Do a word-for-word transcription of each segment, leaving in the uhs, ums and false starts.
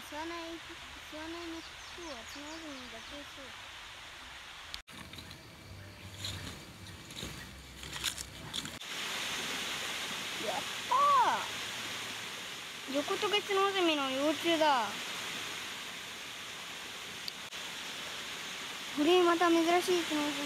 吸わない、吸わないの服は角泉にだけそう。やったー、横トゲツノゼミの幼虫だ。これまた珍しいツノゼミ。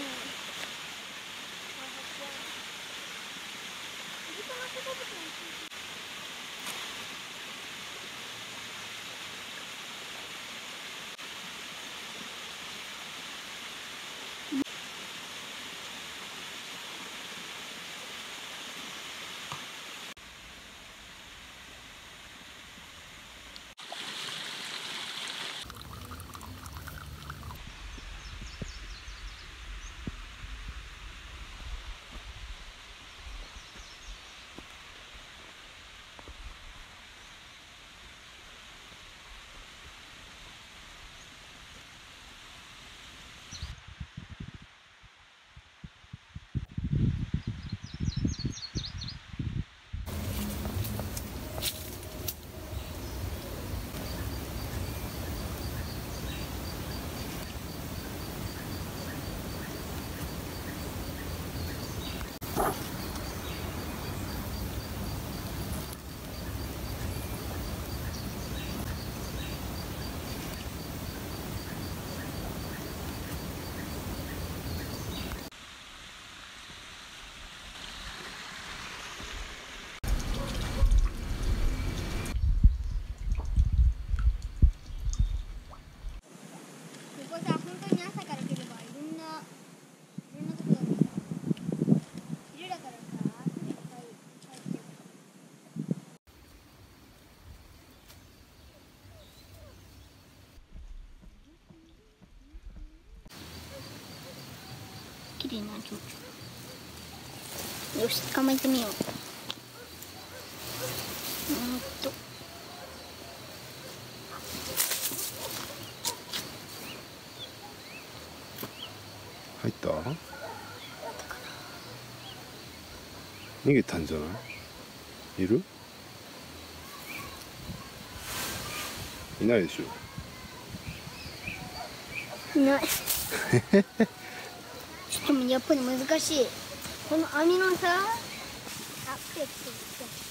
ここさ、本当に朝から来ればいろんな、いろんなとこだからさ、昼だからさ、いっぱい入ってる。きれいな蝶々。よし、捕まえてみよう。うんと。 入った？逃げたんじゃない？いる？いないでしょ。 いない。でもやっぱり難しい。この網のさ、あ、来て来て来て。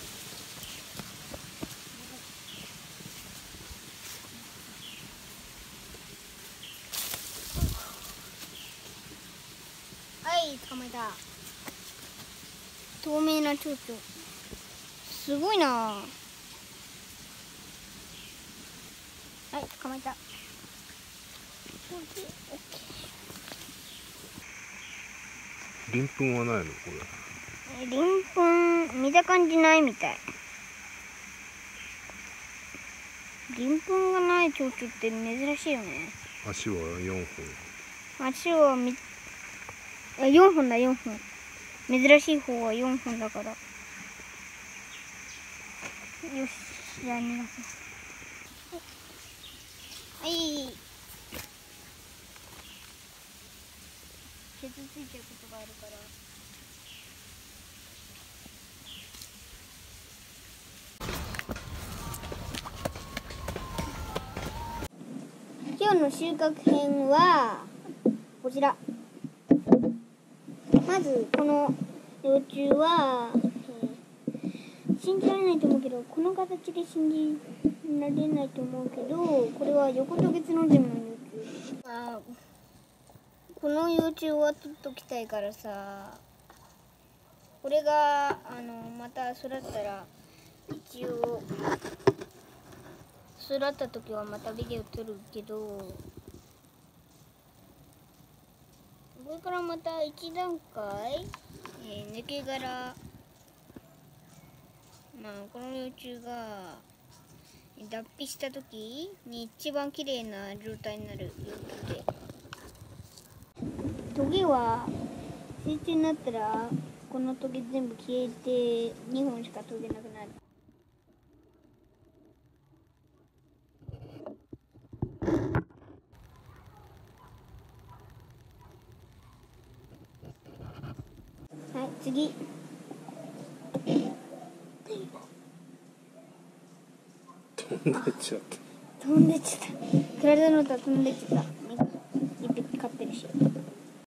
はい、捕まえた。透明な蝶々。すごいな。はい、捕まえた。 鱗粉はないのこれ？鱗粉見た感じないみたい。鱗粉がない蝶々って珍しいよね。 足はよんほん。 足はみあよんほんだよんほん。珍しい方はよんほんだから。よし、じゃあ逃がそう。はい。傷ついてることがあるから。今日の収穫編はこちら。まずこの幼虫は、えー、信じられないと思うけど、この形で信じられないと思うけど、これは横トゲツノゼミの幼虫。あ、この幼虫は取っときたいからさ、これがあのまた育ったら一応育った時はまたビデオ撮るけど、これからまた一段階、えー、抜け殻、まあこの幼虫が脱皮した時に一番綺麗な状態になる幼虫で、トゲは成虫になったらこのトゲ全部消えてにほんしかトゲなくなる。はい、次。 飛んでっちゃった。 飛んでっちゃった。クラリダの歌飛んでっちゃった。なんか一匹飼ってるし。